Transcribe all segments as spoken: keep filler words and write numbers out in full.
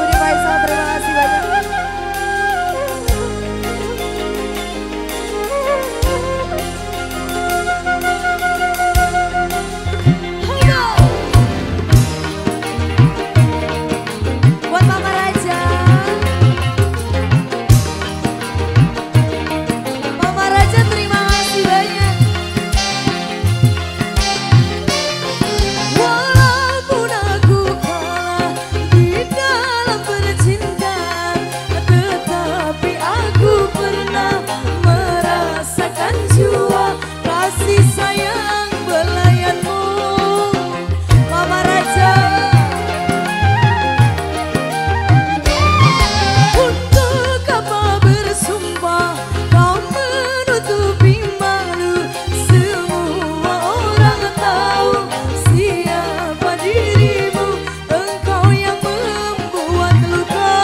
Budi Faisal, terima kasih banyak. Buat Mama Raja, Mama Raja terima kasih banyak. Walaupun aku kalah di dalam percintaan, tetapi aku pernah merasakan jua kasih sayang belayanmu. Mama Raja, untuk apa bersumpah kau menutupi malu, semua orang tahu siapa dirimu, engkau yang membuat luka.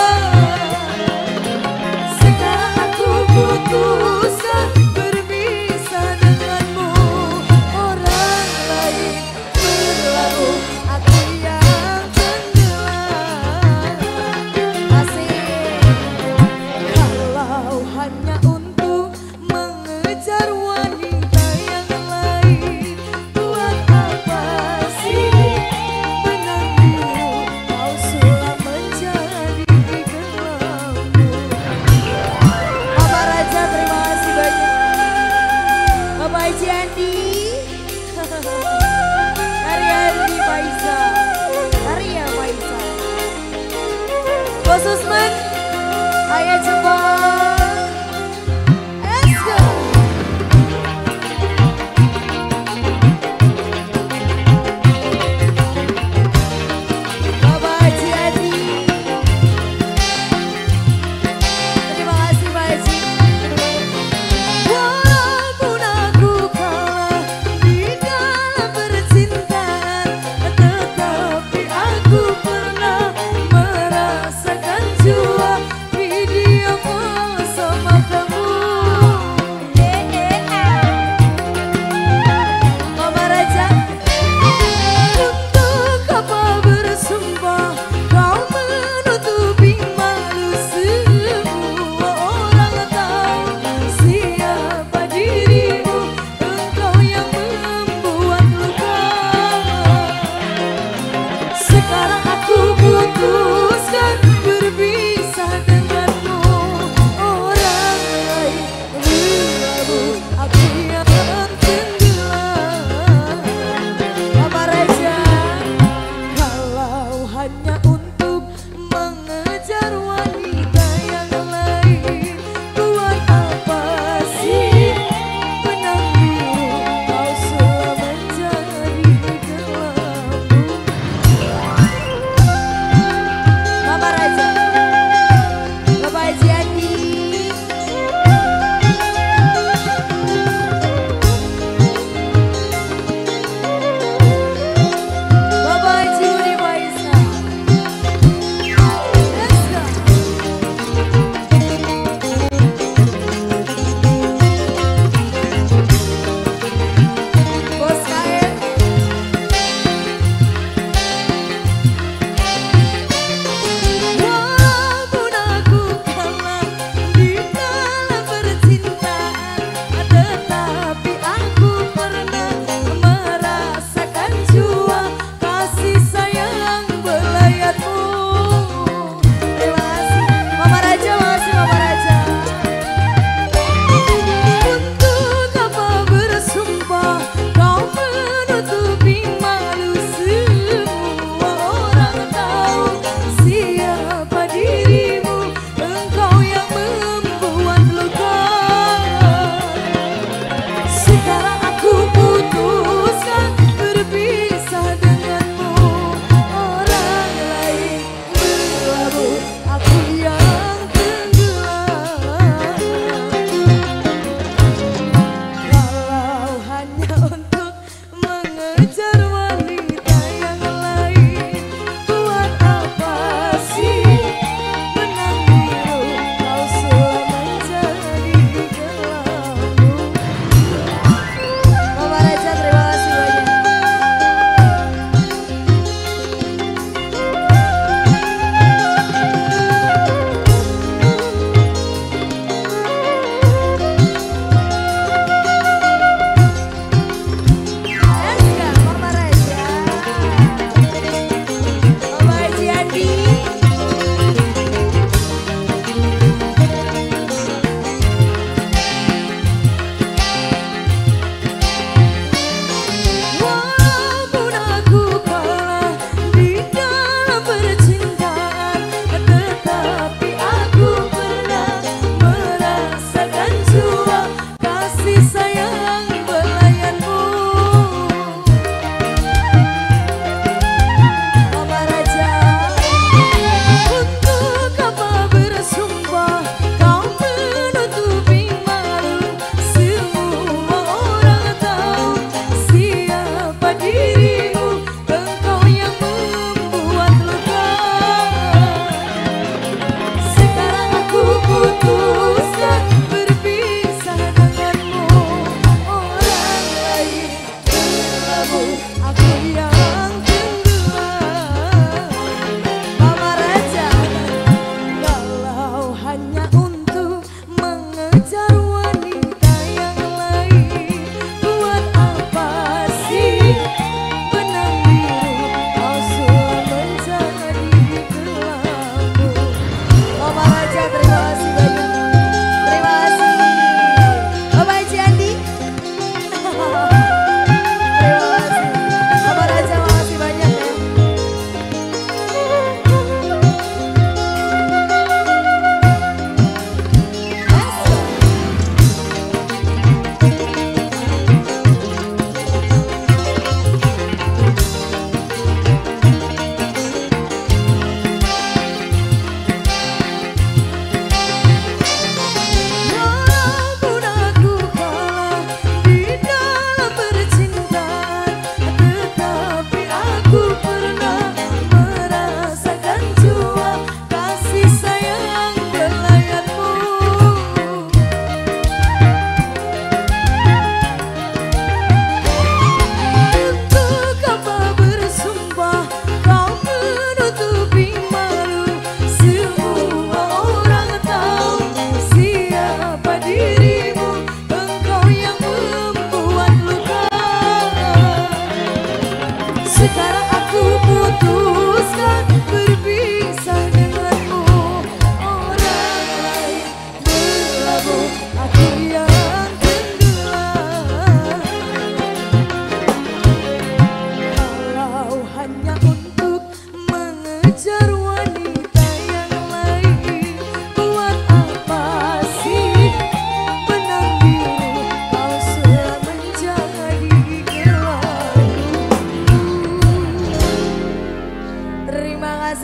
Sekarang aku putuskan berpisah denganmu, orang lain berlalu, aku yang tenggelam. Asik. Kalau hanya untuk mengejar wanita yang lain, buat apa sih benang biru kau sulap menjadi gelammu. Mama Raja terima kasih banyak. Bapak Haji Andi, Hari Andi Faisal, Arya Faisal, Bos Usman, Ayah Jepang, let's go. Bapak Haji Adi, terima kasih Pak Haji. Walaupun aku kalah di dalam percintaan, tetapi aku pernah merasakan jua video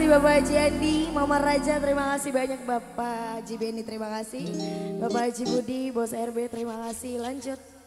Bapak Haji Andi, Mama Raja terima kasih banyak Bapak Haji Beni terima kasih, Bapak Haji Budi, Bos R B terima kasih. Lanjut.